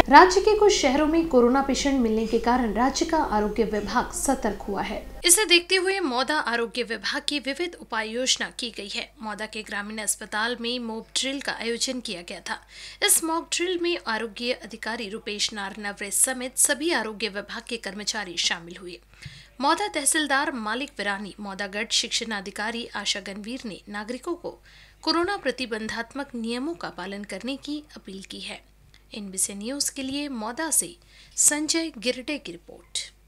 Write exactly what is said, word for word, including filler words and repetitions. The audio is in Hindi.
राज्य के कुछ शहरों में कोरोना पेशेंट मिलने के कारण राज्य का आरोग्य विभाग सतर्क हुआ है। इसे देखते हुए मौदा आरोग्य विभाग की विविध उपाय योजना की गई है। मौदा के ग्रामीण अस्पताल में मॉक ड्रिल का आयोजन किया गया था। इस मॉक ड्रिल में आरोग्य अधिकारी रुपेश नारनवरे समेत सभी आरोग्य विभाग के कर्मचारी शामिल हुए। मौदा तहसीलदार मालिक विरानी, मौदागढ़ शिक्षण अधिकारी आशा गणवीर ने नागरिकों को कोरोना प्रतिबंधात्मक नियमों का पालन करने की अपील की है। एनबीसी न्यूज के लिए मौदा से संजय गिरडे की रिपोर्ट।